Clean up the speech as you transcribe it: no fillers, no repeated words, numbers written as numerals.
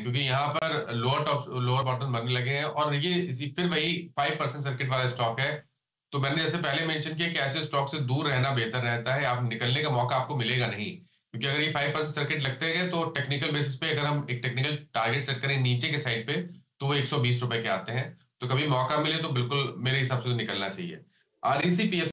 क्योंकि यहाँ पर लोअर बॉटम बनने लगे हैं, और ये इसी फिर वही 5% सर्किट वाला स्टॉक है। तो मैंने जैसे पहले मेंशन किया कि ऐसे स्टॉक से दूर रहना बेहतर रहता है, आप निकलने का मौका आपको मिलेगा नहीं, क्योंकि अगर ये 5% सर्किट लगते हैं तो टेक्निकल बेसिस पे अगर हम एक टेक्निकल टारगेट सेट करें नीचे के साइड पे, तो वो 120 रुपए के आते हैं। तो कभी मौका मिले तो बिल्कुल मेरे हिसाब से तो निकलना चाहिए। आरईसी